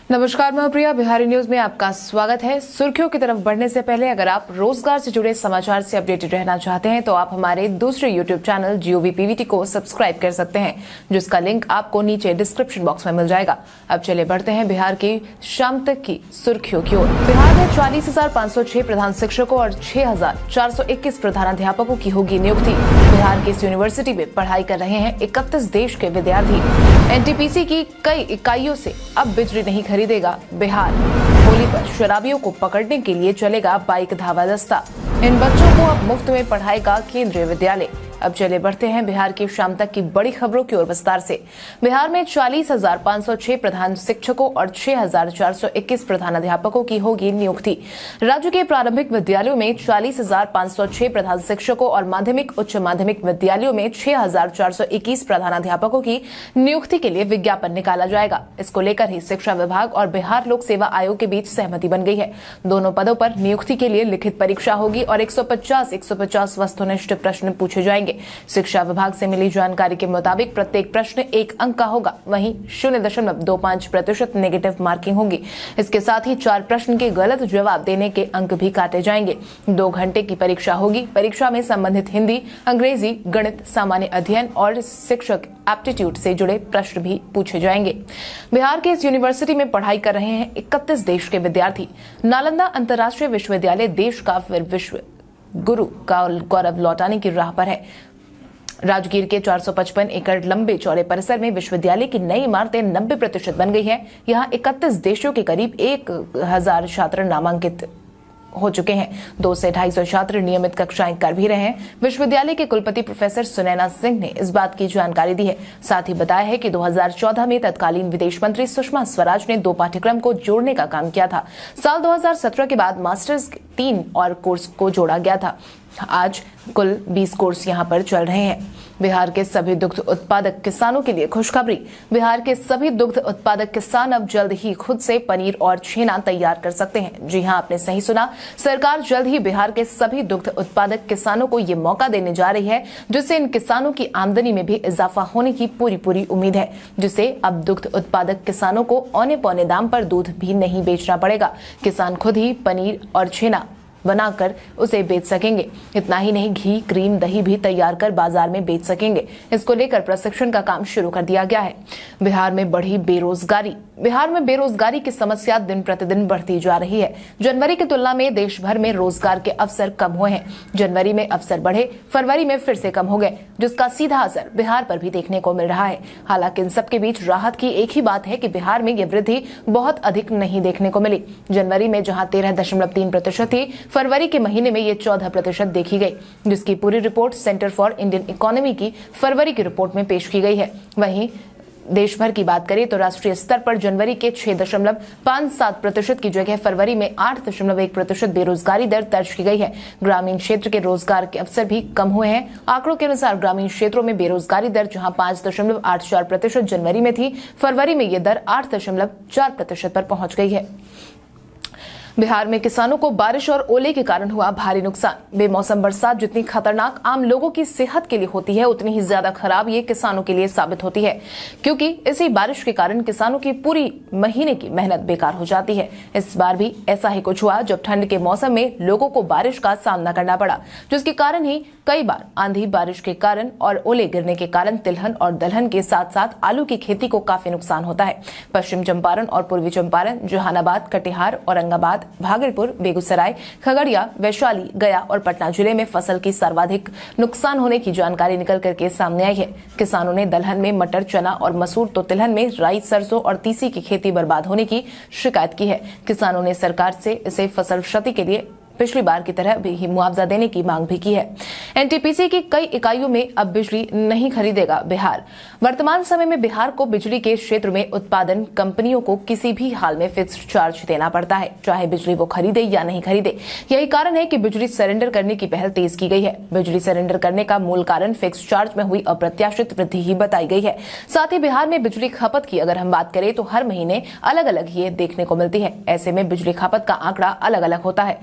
नमस्कार, मैं प्रिया। बिहारी न्यूज में आपका स्वागत है। सुर्खियों की तरफ बढ़ने से पहले अगर आप रोजगार से जुड़े समाचार से अपडेटेड रहना चाहते हैं तो आप हमारे दूसरे यूट्यूब चैनल GOV PVT को सब्सक्राइब कर सकते हैं, जिसका लिंक आपको नीचे डिस्क्रिप्शन बॉक्स में मिल जाएगा। अब चले बढ़ते हैं बिहार की शाम तक की सुर्खियों की ओर। बिहार में 40,506 प्रधान शिक्षकों और 6,421 प्रधानाध्यापकों की होगी नियुक्ति। बिहार की इस यूनिवर्सिटी में पढ़ाई कर रहे हैं 31 देश के विद्यार्थी। NTPC की कई इकाइयों से अब बिजली नहीं खरीदेगा बिहार। होली पर शराबियों को पकड़ने के लिए चलेगा बाइक धावा दस्ता। इन बच्चों को अब मुफ्त में पढ़ाएगा केंद्रीय विद्यालय। अब चले बढ़ते हैं बिहार की शाम तक की बड़ी खबरों की ओर विस्तार से। बिहार में 40,506 प्रधान शिक्षकों और 6,421 प्रधानाध्यापकों की होगी नियुक्ति। राज्य के प्रारंभिक विद्यालयों में 40,506 प्रधान शिक्षकों और माध्यमिक उच्च माध्यमिक विद्यालयों में 6,421 प्रधानाध्यापकों की नियुक्ति के लिए विज्ञापन निकाला जाएगा। इसको लेकर ही शिक्षा विभाग और बिहार लोक सेवा आयोग के बीच सहमति बन गई है। दोनों पदों पर नियुक्ति के लिए लिखित परीक्षा होगी और 150 वस्तुनिष्ठ प्रश्न पूछे जाएंगे। शिक्षा विभाग से मिली जानकारी के मुताबिक प्रत्येक प्रश्न 1 अंक का होगा। वहीं 0.25% नेगेटिव मार्किंग होगी। इसके साथ ही 4 प्रश्न के गलत जवाब देने के अंक भी काटे जाएंगे। 2 घंटे की परीक्षा होगी। परीक्षा में संबंधित हिंदी, अंग्रेजी, गणित, सामान्य अध्ययन और शिक्षक एप्टीट्यूड से जुड़े प्रश्न भी पूछे जाएंगे। बिहार के इस यूनिवर्सिटी में पढ़ाई कर रहे हैं 31 देश के विद्यार्थी। नालंदा अंतर्राष्ट्रीय विश्वविद्यालय देश का फिर विश्व गुरु का गौरव लौटाने की राह पर है। राजगीर के 455 एकड़ लंबे चौड़े परिसर में विश्वविद्यालय की नई इमारतें 90% बन गई है। यहाँ 31 देशों के करीब 1,000 छात्र नामांकित हो चुके हैं। 200 से 250 छात्र नियमित कक्षाएं कर भी रहे हैं। विश्वविद्यालय के कुलपति प्रोफेसर सुनैना सिंह ने इस बात की जानकारी दी है। साथ ही बताया है कि 2014 में तत्कालीन विदेश मंत्री सुषमा स्वराज ने 2 पाठ्यक्रम को जोड़ने का काम किया था। साल 2017 के बाद मास्टर्स 3 और कोर्स को जोड़ा गया था। आज कुल 20 कोर्स यहां पर चल रहे हैं। बिहार के सभी दुग्ध उत्पादक किसानों के लिए खुशखबरी। बिहार के सभी दुग्ध उत्पादक किसान अब जल्द ही खुद से पनीर और छेना तैयार कर सकते हैं। जी हां, आपने सही सुना। सरकार जल्द ही बिहार के सभी दुग्ध उत्पादक किसानों को ये मौका देने जा रही है, जिससे इन किसानों की आमदनी में भी इजाफा होने की पूरी उम्मीद है, जिससे अब दुग्ध उत्पादक किसानों को औने पौने दाम पर दूध भी नहीं बेचना पड़ेगा। किसान खुद ही पनीर और छेना बनाकर उसे बेच सकेंगे। इतना ही नहीं, घी, क्रीम, दही भी तैयार कर बाजार में बेच सकेंगे। इसको लेकर प्रशिक्षण का काम शुरू कर दिया गया है। बिहार में बढ़ी बेरोजगारी। बिहार में बेरोजगारी की समस्या दिन प्रतिदिन बढ़ती जा रही है। जनवरी की तुलना में देश भर में रोजगार के अवसर कम हुए हैं। जनवरी में अवसर बढ़े, फरवरी में फिर से कम हो गए, जिसका सीधा असर बिहार पर भी देखने को मिल रहा है। हालांकि इन सबके बीच राहत की एक ही बात है कि बिहार में ये वृद्धि बहुत अधिक नहीं देखने को मिली। जनवरी में जहां 13.3% थी, फरवरी के महीने में ये 14% देखी गई, जिसकी पूरी report centre for Indian economy की फरवरी की रिपोर्ट में पेश की गई है। वहीं देश भर की बात करें तो राष्ट्रीय स्तर पर जनवरी के 6.57% की जगह फरवरी में 8.1% बेरोजगारी दर दर्ज की गई है। ग्रामीण क्षेत्र के रोजगार के अवसर भी कम हुए हैं। आंकड़ों के अनुसार ग्रामीण क्षेत्रों में बेरोजगारी दर जहां 5.84% जनवरी में थी, फरवरी में यह दर 8.4% पर पहुंच गई है। बिहार में किसानों को बारिश और ओले के कारण हुआ भारी नुकसान। बेमौसम बरसात जितनी खतरनाक आम लोगों की सेहत के लिए होती है, उतनी ही ज्यादा खराब ये किसानों के लिए साबित होती है, क्योंकि इसी बारिश के कारण किसानों की पूरी महीने की मेहनत बेकार हो जाती है। इस बार भी ऐसा ही कुछ हुआ, जब ठंड के मौसम में लोगों को बारिश का सामना करना पड़ा, जिसके कारण ही कई बार आंधी बारिश के कारण और ओले गिरने के कारण तिलहन और दलहन के साथ साथ आलू की खेती को काफी नुकसान होता है। पश्चिम चंपारण और पूर्वी चंपारण, जहानाबाद, कटिहार, औरंगाबाद, भागलपुर, बेगूसराय, खगड़िया, वैशाली, गया और पटना जिले में फसल की सर्वाधिक नुकसान होने की जानकारी निकल करके सामने आई है। किसानों ने दलहन में मटर, चना और मसूर तो तिलहन में राई, सरसों और तीसी की खेती बर्बाद होने की शिकायत की है। किसानों ने सरकार से इसे फसल क्षति के लिए पिछली बार की तरह भी मुआवजा देने की मांग भी की है। एनटीपीसी की कई इकाइयों में अब बिजली नहीं खरीदेगा बिहार। वर्तमान समय में बिहार को बिजली के क्षेत्र में उत्पादन कंपनियों को किसी भी हाल में फिक्स्ड चार्ज देना पड़ता है, चाहे बिजली वो खरीदे या नहीं खरीदे। यही कारण है कि बिजली सरेंडर करने की पहल तेज की गई है। बिजली सरेंडर करने का मूल कारण फिक्स्ड चार्ज में हुई अप्रत्याशित वृद्धि ही बताई गई है। साथ ही बिहार में बिजली खपत की अगर हम बात करें तो हर महीने अलग अलग ये देखने को मिलती है। ऐसे में बिजली खपत का आंकड़ा अलग अलग होता है। इस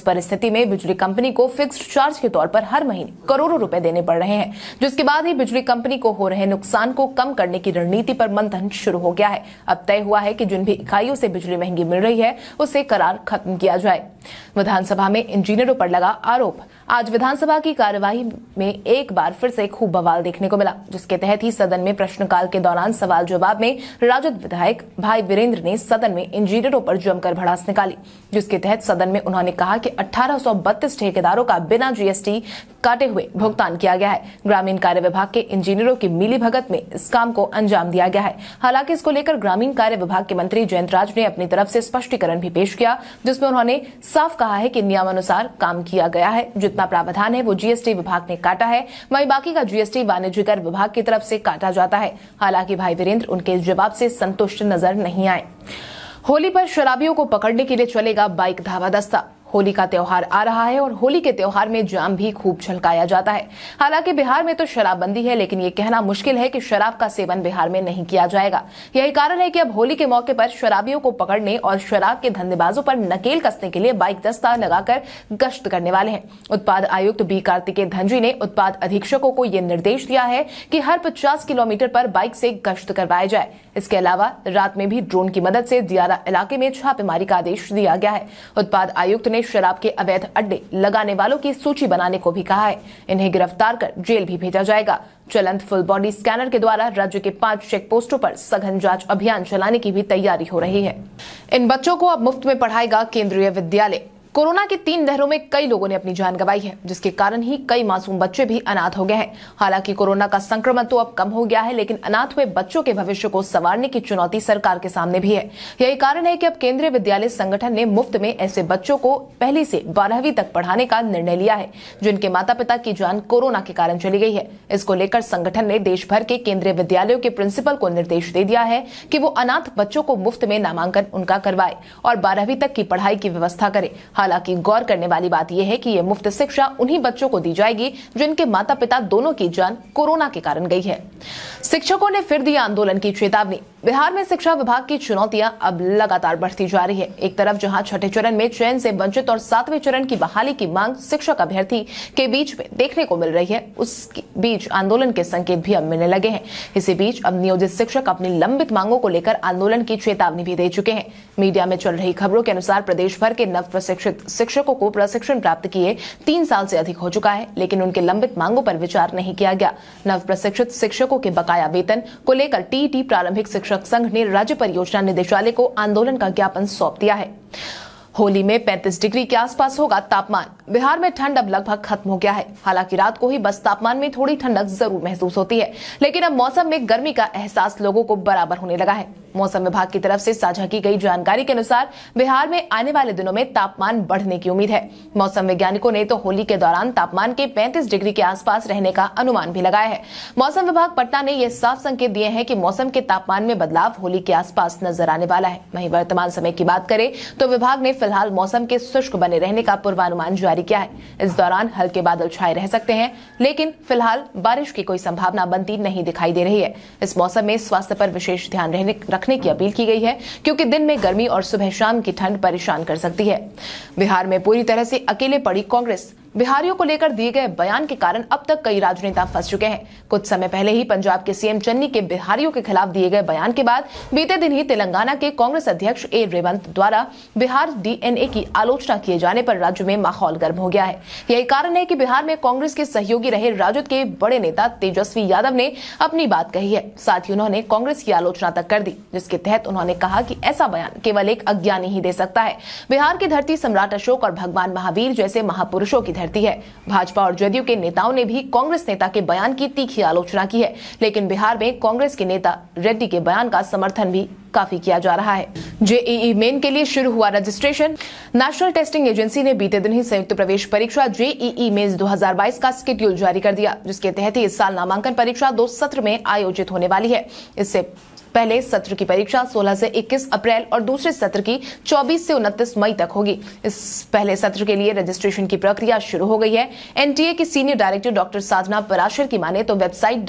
परिस्थिति में बिजली कंपनी को फिक्स्ड चार्ज के तौर पर हर महीने करोड़ों रुपए देने पड़ रहे हैं, जिसके बाद ही बिजली कंपनी को हो रहे नुकसान को कम करने की रणनीति पर मंथन शुरू हो गया है। अब तय हुआ है कि जिन भी इकाइयों से बिजली महंगी मिल रही है उसे करार खत्म किया जाए। विधानसभा में इंजीनियरों पर लगा आरोप। आज विधानसभा की कार्यवाही में एक बार फिर से खूब बवाल देखने को मिला, जिसके तहत ही सदन में प्रश्नकाल के दौरान सवाल जवाब में राजद विधायक भाई वीरेंद्र ने सदन में इंजीनियरों पर जमकर भड़ास निकाली, जिसके तहत सदन में उन्होंने कहा कि 1832 ठेकेदारों का बिना जीएसटी काटे हुए भुगतान किया गया है। ग्रामीण कार्य विभाग के इंजीनियरों की मिलीभगत में इस काम को अंजाम दिया गया है। हालांकि इसको लेकर ग्रामीण कार्य विभाग के मंत्री जयंत राज ने अपनी तरफ से स्पष्टीकरण भी पेश किया, जिसमें उन्होंने साफ कहा है कि नियमानुसार काम किया गया है। जितना प्रावधान है वो जीएसटी विभाग ने काटा है, वहीं बाकी का जीएसटी वाणिज्य कर विभाग की तरफ से काटा जाता है। हालांकि भाई वीरेंद्र उनके इस जवाब से संतुष्ट नजर नहीं आए। होली पर शराबियों को पकड़ने के लिए चलेगा बाइक धावा दस्ता। होली का त्योहार आ रहा है और होली के त्योहार में जाम भी खूब छलकाया जाता है। हालांकि बिहार में तो शराबबंदी है, लेकिन ये कहना मुश्किल है कि शराब का सेवन बिहार में नहीं किया जाएगा। यही कारण है कि अब होली के मौके पर शराबियों को पकड़ने और शराब के धंधेबाजों पर नकेल कसने के लिए बाइक दस्ता लगाकर गश्त करने वाले हैं। उत्पाद आयुक्त बी कार्तिकेय धनजी ने उत्पाद अधीक्षकों को ये निर्देश दिया है कि हर 50 किलोमीटर पर बाइक से गश्त करवाया जाए। इसके अलावा रात में भी ड्रोन की मदद से दियारा इलाके में छापेमारी का आदेश दिया गया है। उत्पाद आयुक्त ने शराब के अवैध अड्डे लगाने वालों की सूची बनाने को भी कहा है। इन्हें गिरफ्तार कर जेल भी भेजा जाएगा। चलंत फुल बॉडी स्कैनर के द्वारा राज्य के 5 चेक पोस्टों पर सघन जांच अभियान चलाने की भी तैयारी हो रही है। इन बच्चों को अब मुफ्त में पढ़ाएगा केंद्रीय विद्यालय। कोरोना की 3 लहरों में कई लोगों ने अपनी जान गंवाई है, जिसके कारण ही कई मासूम बच्चे भी अनाथ हो गए हैं। हालांकि कोरोना का संक्रमण तो अब कम हो गया है, लेकिन अनाथ हुए बच्चों के भविष्य को संवारने की चुनौती सरकार के सामने भी है। यही कारण है कि अब केंद्रीय विद्यालय संगठन ने मुफ्त में ऐसे बच्चों को 1 से 12वीं तक पढ़ाने का निर्णय लिया है, जिनके माता पिता की जान कोरोना के कारण चली गई है। इसको लेकर संगठन ने देश भर के केंद्रीय विद्यालयों के प्रिंसिपल को निर्देश दे दिया है कि वो अनाथ बच्चों को मुफ्त में नामांकन उनका करवाए और 12वीं तक की पढ़ाई की व्यवस्था करे। हालांकि गौर करने वाली बात यह है कि ये मुफ्त शिक्षा उन्हीं बच्चों को दी जाएगी जिनके माता पिता दोनों की जान कोरोना के कारण गई है। शिक्षकों ने फिर दी आंदोलन की चेतावनी। बिहार में शिक्षा विभाग की चुनौतियां अब लगातार बढ़ती जा रही है। एक तरफ जहां छठे चरण में चयन से वंचित और 7वें चरण की बहाली की मांग शिक्षक अभ्यर्थी के बीच में देखने को मिल रही है, उस बीच आंदोलन के संकेत भी अब मिलने लगे हैं। इसी बीच अब नियोजित शिक्षक अपनी लंबित मांगों को लेकर आंदोलन की चेतावनी भी दे चुके हैं। मीडिया में चल रही खबरों के अनुसार प्रदेश भर के नव प्रशिक्षित शिक्षकों को प्रशिक्षण प्राप्त किए 3 साल से अधिक हो चुका है, लेकिन उनके लंबित मांगों पर विचार नहीं किया गया। नव प्रशिक्षित शिक्षकों के बकाया वेतन को लेकर टीईटी प्रारंभिक शिक्षक संघ ने राज्य परियोजना निदेशालय को आंदोलन का ज्ञापन सौंप दिया है। होली में 35 डिग्री के आसपास होगा तापमान। बिहार में ठंड अब लगभग खत्म हो गया है। हालांकि रात को ही बस तापमान में थोड़ी ठंडक जरूर महसूस होती है, लेकिन अब मौसम में गर्मी का एहसास लोगों को बराबर होने लगा है। मौसम विभाग की तरफ से साझा की गई जानकारी के अनुसार बिहार में आने वाले दिनों में तापमान बढ़ने की उम्मीद है। मौसम वैज्ञानिकों ने तो होली के दौरान तापमान के 35 डिग्री के आसपास रहने का अनुमान भी लगाया है। मौसम विभाग पटना ने यह साफ संकेत दिए हैं कि मौसम के तापमान में बदलाव होली के आसपास नजर आने वाला है। वहीं वर्तमान समय की बात करें तो विभाग ने फिलहाल मौसम के शुष्क बने रहने का पूर्वानुमान जारी किया है। इस दौरान हल्के बादल छाए रह सकते हैं, लेकिन फिलहाल बारिश की कोई संभावना बनती नहीं दिखाई दे रही है। इस मौसम में स्वास्थ्य पर विशेष ध्यान रखने की अपील की गई है, क्योंकि दिन में गर्मी और सुबह शाम की ठंड परेशान कर सकती है। बिहार में पूरी तरह से अकेले पड़ी कांग्रेस। बिहारियों को लेकर दिए गए बयान के कारण अब तक कई राजनेता फंस चुके हैं। कुछ समय पहले ही पंजाब के सीएम चन्नी के बिहारियों के खिलाफ दिए गए बयान के बाद बीते दिन ही तेलंगाना के कांग्रेस अध्यक्ष ए रेवंत द्वारा बिहार डीएनए की आलोचना किए जाने पर राज्य में माहौल गर्म हो गया है। यही कारण है कि बिहार में कांग्रेस के सहयोगी रहे राजद के बड़े नेता तेजस्वी यादव ने अपनी बात कही है। साथ ही उन्होंने कांग्रेस की आलोचना तक कर दी, जिसके तहत उन्होंने कहा कि ऐसा बयान केवल एक अज्ञानी ही दे सकता है। बिहार की धरती सम्राट अशोक और भगवान महावीर जैसे महापुरुषों की धरती है। भाजपा और जदयू के नेताओं ने भी कांग्रेस नेता के बयान की तीखी आलोचना की है, लेकिन बिहार में कांग्रेस के नेता रेड्डी के बयान का समर्थन भी काफी किया जा रहा है। जेईई मेन के लिए शुरू हुआ रजिस्ट्रेशन। नेशनल टेस्टिंग एजेंसी ने बीते दिन ही संयुक्त प्रवेश परीक्षा जेईई मेंस 2022 का शेड्यूल जारी कर दिया, जिसके तहत ही इस साल नामांकन परीक्षा 2 सत्र में आयोजित होने वाली है। इससे पहले सत्र की परीक्षा 16 से 21 अप्रैल और दूसरे सत्र की 24 से 29 मई तक होगी। इस पहले सत्र के लिए रजिस्ट्रेशन की प्रक्रिया शुरू हो गई है। एनटीए की senior director doctor Sadhana Parashar की माने तो वेबसाइट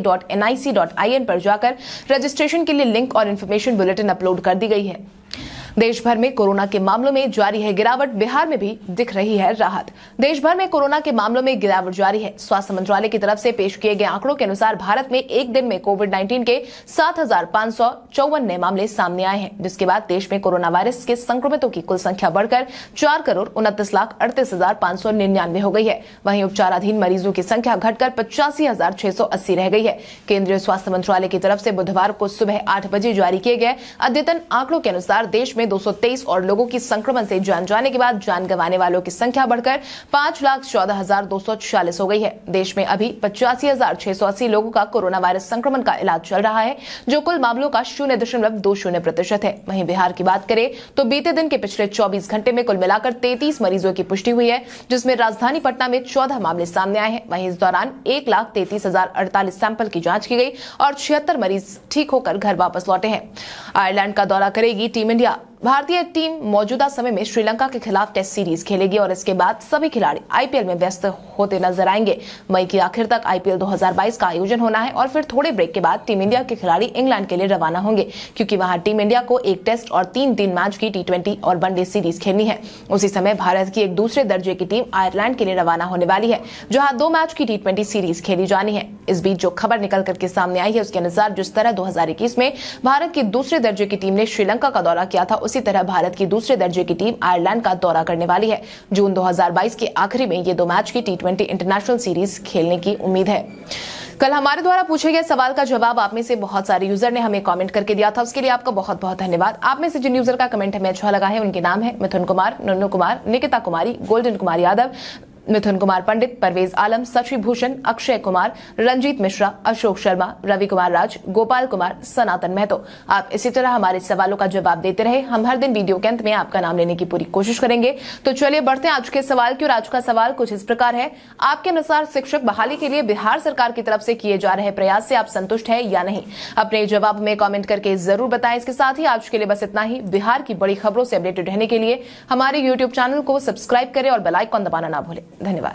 www.jeemain.nta.nic.in पर जाकर रजिस्ट्रेशन के लिए लिंक और इन्फॉर्मेशन बुलेटिन अपलोड कर दी गई है। देश भर में कोरोना के मामलों में जारी है गिरावट, बिहार में भी दिख रही है राहत। देश भर में कोरोना के मामलों में गिरावट जारी है। स्वास्थ्य मंत्रालय की तरफ से पेश किए गए आंकड़ों के अनुसार भारत में एक दिन में कोविड-19 के 7,554 नए मामले सामने आए हैं, जिसके बाद देश में कोरोना वायरस के संक्रमितों की कुल संख्या बढ़कर 4,29,38,599 हो गई है। वहीं उपचाराधीन मरीजों की संख्या घटकर 85,680 रह गई है। केंद्रीय स्वास्थ्य मंत्रालय की तरफ से बुधवार को सुबह 8 बजे जारी किए गए अद्यतन आंकड़ों के अनुसार देश में 223 और लोगों की संक्रमण से जान जाने के बाद जान गंवाने वालों की संख्या बढ़कर 5,14,246 हो गई है। देश में अभी 85,680 लोगों का कोरोना वायरस संक्रमण का इलाज चल रहा है, जो कुल मामलों का 0.20% है। वहीं बिहार की बात करें तो बीते दिन के पिछले 24 घंटे में कुल मिलाकर 33 मरीजों की पुष्टि हुई है, जिसमें राजधानी पटना में 14 मामले सामने आए हैं। वहीं इस दौरान 1,33,048 सैंपल की जांच की गई और 76 मरीज ठीक होकर घर वापस लौटे हैं। आयरलैंड का दौरा करेगी टीम इंडिया। भारतीय टीम मौजूदा समय में श्रीलंका के खिलाफ टेस्ट सीरीज खेलेगी और इसके बाद सभी खिलाड़ी आईपीएल में व्यस्त होते नजर आएंगे। मई के आखिर तक आईपीएल 2022 का आयोजन होना है और फिर थोड़े ब्रेक के बाद टीम इंडिया के खिलाड़ी इंग्लैंड के लिए रवाना होंगे, क्योंकि वहां टीम इंडिया को एक टेस्ट और 3 मैच की T20 और वनडे सीरीज खेलनी है। उसी समय भारत की एक दूसरे दर्जे की टीम आयरलैंड के लिए रवाना होने वाली है, जहां 2 मैच की T20 सीरीज खेली जानी है। इस बीच जो खबर निकल करके सामने आई है उसके अनुसार जिस तरह 2021 में भारत की दूसरे दर्जे की टीम ने श्रीलंका का दौरा किया था, उसी तरह भारत की दूसरे दर्जे की टीम आयरलैंड का दौरा करने वाली है। जून 2022 के आखिरी में ये 2 मैच की T20 इंटरनेशनल सीरीज खेलने की उम्मीद है। कल हमारे द्वारा पूछे गए सवाल का जवाब आप में से बहुत सारे यूजर ने हमें कमेंट करके दिया था, उसके लिए आपका बहुत बहुत धन्यवाद। आप में से जिन यूजर का कमेंट हमें अच्छा लगा है उनके नाम है मिथुन कुमार, नन्नू कुमार, निकिता कुमारी, गोल्डन कुमार यादव, मिथुन कुमार पंडित, परवेज आलम, शशि भूषण, अक्षय कुमार, रंजीत मिश्रा, अशोक शर्मा, रवि कुमार राज, गोपाल कुमार, सनातन महतो। आप इसी तरह हमारे सवालों का जवाब देते रहे। हम हर दिन वीडियो के अंत में आपका नाम लेने की पूरी कोशिश करेंगे। तो चलिए बढ़ते हैं आज के सवाल की। और आज का सवाल कुछ इस प्रकार है, आपके अनुसार शिक्षक बहाली के लिए बिहार सरकार की तरफ से किए जा रहे प्रयास से आप संतुष्ट है या नहीं? अपने जवाब में कमेंट करके जरूर बताएं। इसके साथ ही आज के लिए बस इतना ही। बिहार की बड़ी खबरों से अपडेटेड रहने के लिए हमारे यूट्यूब चैनल को सब्सक्राइब करें और बेल आइकन दबाना ना भूलें। धन्यवाद।